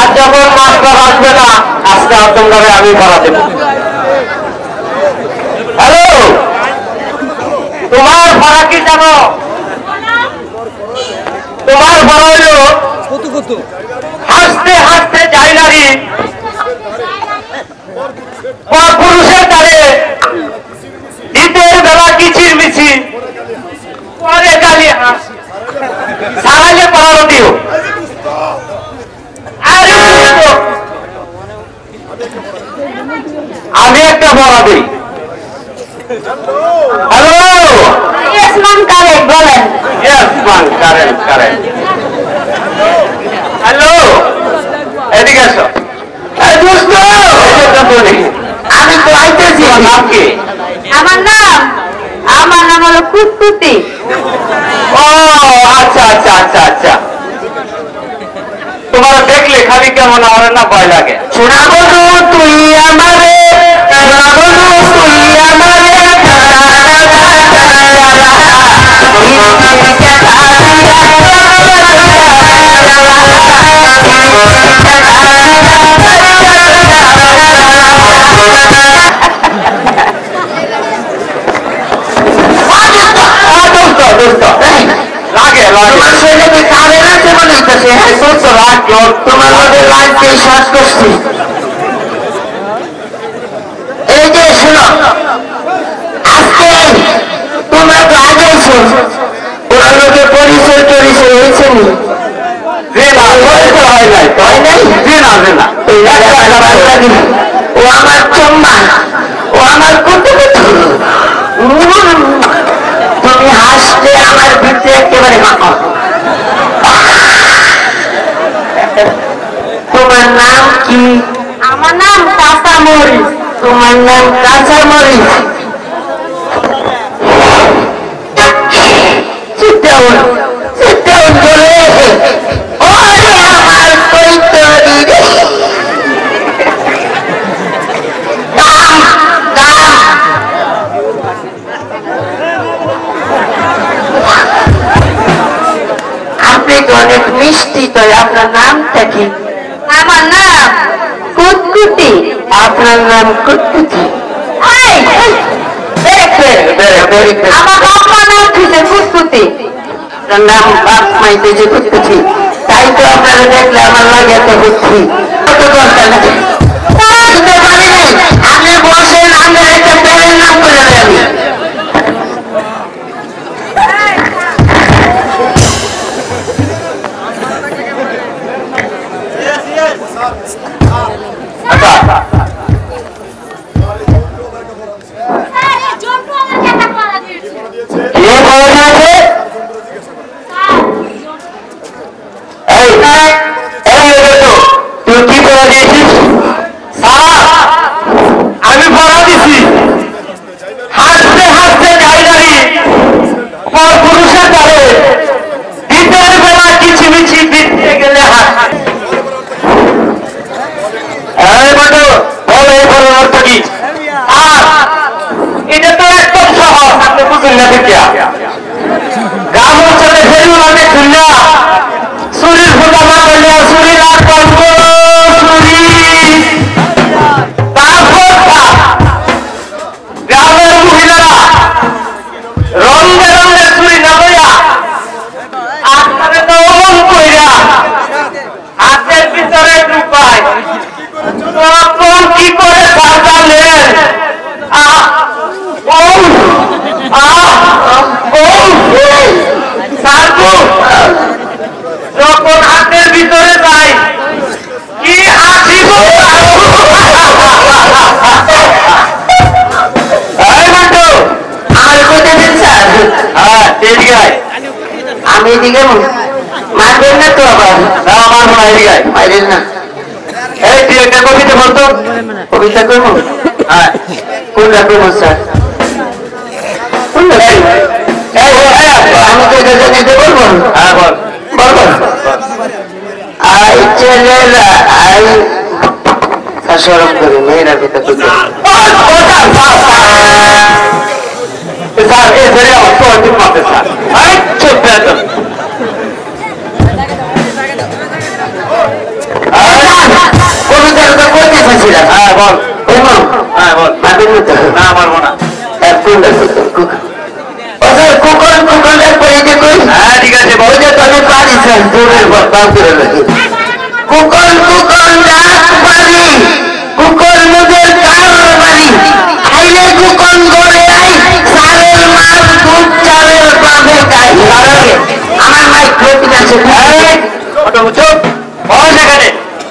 আর যখন মাস্টার আসবে না আজকে আতঙ্কভাবে আমি পড়া দেব। হ্যালো, তোমার পড়া কি জানো? তোমার পড়া হইল হাসতে হাসতে যাই নারী পুরুষের দ্বারে ঈদের বেলা কিচির মিছিল পরে গালি সারাইলে পড়ানো দিও। আমি একটা পড়া দিই। হ্যালো, ইয়েস ম্যাম, কারেক্ট বলেন। Yes ma'am, correct correct. Hello, এদিকে আসো। আমি তো আইতেছি। নাম কি? আমার নাম হলো কুতকুতি। ও আচ্ছা আচ্ছা আচ্ছা আচ্ছা, তোমার দেখলে খালি কেমন আমার না ভয় লাগে। শোনা বলু তুই আমারে, শোনা বলু তুই আমারে লাগে তোমার মধ্যে লাগছে শ্বাস করছি। এই যে শোনো, আজকে তোমরা তো আগেছো ওরা লোকের পরিচয় টরিচয় হয়েছে নি? হয় নাই, হয় নাই, ও আমার চম্মা, ও আমার কত কত। তুমি হাসলে আমার ভিতরে একেবারে তোমার নাম কি? আমার নাম কাঁচামরিচ। তোমার নাম কাঁচামরিচ। আমার কৈতরি আপনি তো অনেক মিষ্টি, তো আপনার নামটা কি? আমার নাম কুতকুতি। আপনার নাম কুতকুতি? আমার বাবা নাম ছিল কুতকুতি। আপনার নাম বাপ মাইতে যে কুতকুতি, তাই তো আপনারা দেখলে আমার লাগে এত বুদ্ধি। কত দরকার লাগে আপনি বসেন, আমরা একটা প্যানের নাম করে দেন। আমি পড়া দিছি হাসতে হাসতে যাই গাড়ি পুরুষের দ্বারে ঈদের বেলা কিচিমিচি দিতে গেলে হাস। এটা তো একদম সহজ, আপনি বুঝুন না দেখিয়া গ্রাম অঞ্চলে ফেরুন আমি খুলনা চুরির ফুটা না করলে চুরি না করবো চুরি। গ্রামের মহিলারা রং বেরঙের চুরি না কইরা আপনারে তো অমন কইরা হাতের ভিতরে ঢুকায়, তখন কি করে সাজালেন? যখন হাতের ভিতরে যায় কি হাসিব। আমার কোথায় দিন স্যার? হ্যাঁ, আমি এদিকে মারবেন না তো? আবার মারবো না, এদিকে মারেন না। এই তুই একটা কবিতা বলতো। কবিতা করবো? হ্যাঁ, কোনটা করবো স্যার? আমি তো এটা জানিতে বলবো। হ্যাঁ বল, বল। আই ছেলেরা আই সরম করে মেয়েরা ভিতরে স্যার এ ধরে আমার তো অন্তিম মাপে স্যার। চুপ হ্যাঁ বল হ্যাঁ বল না পারবো না হ্যাঁ ঠিক আছে বল যে তুমি পারি কুকল কুকল ডাক পারি কুকল মুদের কার বাড়ি আইলে কুকল গড়ে আই সারের মাছ দুধ চালের পাবে গাই আমার মাইক প্রতি আছে চুপ বল সেখানে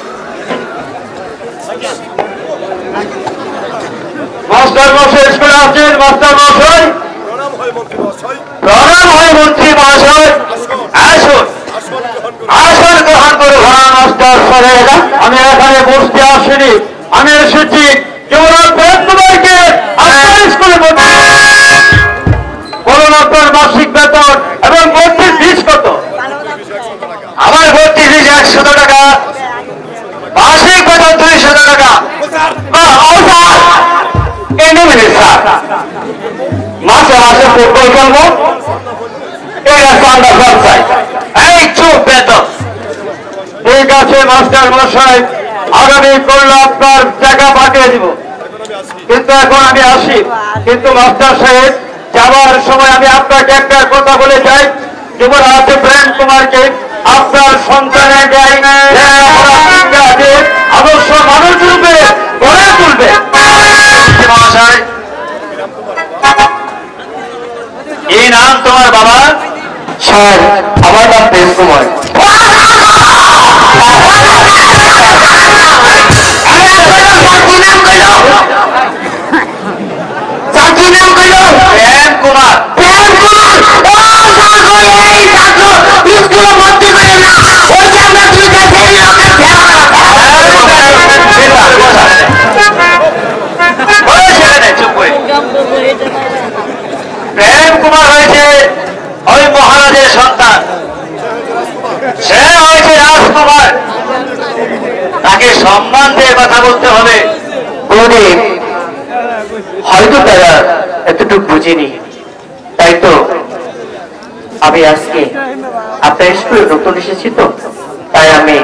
মাস্টার মশাই স্কুলে আছেন মাস্টার মশাই প্রণাম হয় মন্ত্রী মহাশয় আসুন আসন গ্রহণ করুন মাস্টার সাহেবেরা আমি এখানে বসতে আসিনি আমি এসেছি কেবল প্রেমকুমারকে আপনার স্কুলে বলুন আপনার মাসিক বেতন এবং ভর্তির ফিস কত আমার ভর্তি ফিস 100 টাকা মাসিক বেতন 200 টাকা মাসে মাসে ফুটবল খেলবো এটা চান্দা খরচাই এই চুপ বেতন ঠিক আছে মাস্টার মশাই আগামী করলে আপনার টাকা পাঠিয়ে দিব কিন্তু এখন আমি আসি কিন্তু মাস্টার সাহেব যাওয়ার সময় আমি আপনাকে একটা কথা বলে যাই যেমন আছে প্রেম কুমারকে আপনার সন্তানের গায়ে আদর্শ মানুষ রূপে গড়ে তুলবে মহাশয় এই নাম তোমার বাবা স্যার আমার নাম প্রেম কুমার প্রেম কুমার হয়েছে ওই মহারাজের সন্তান সে হয়েছে রাজকুমার তাকে সম্মান দিয়ে কথা বলতে হবে হয়তো তারা এতটুকু বুঝিনি তাই তো আমি আজকে আপনার স্কুলে নতুন এসেছি তো তাই আমি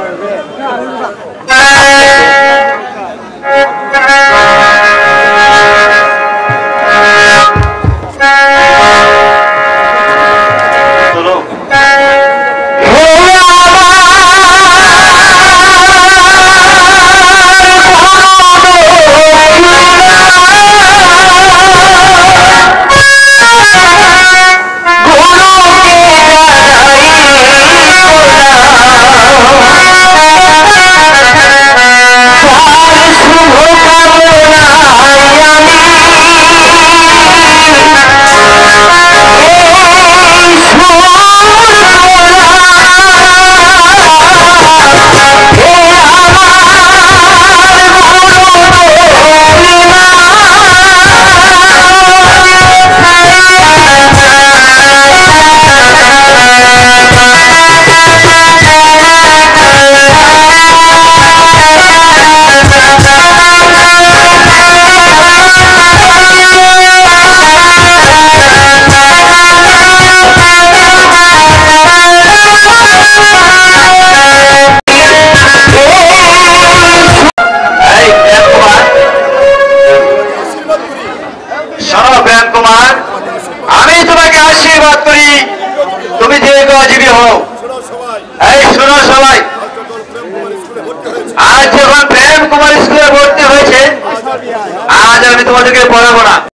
আমি তোমাকে আশীর্বাদ করি তুমি দীর্ঘজীবী হও এই শোনো সবাই আজ যখন প্রেম কুমার স্কুলে ভর্তি হয়েছে আজ আমি তোমাদেরকে পড়াবো না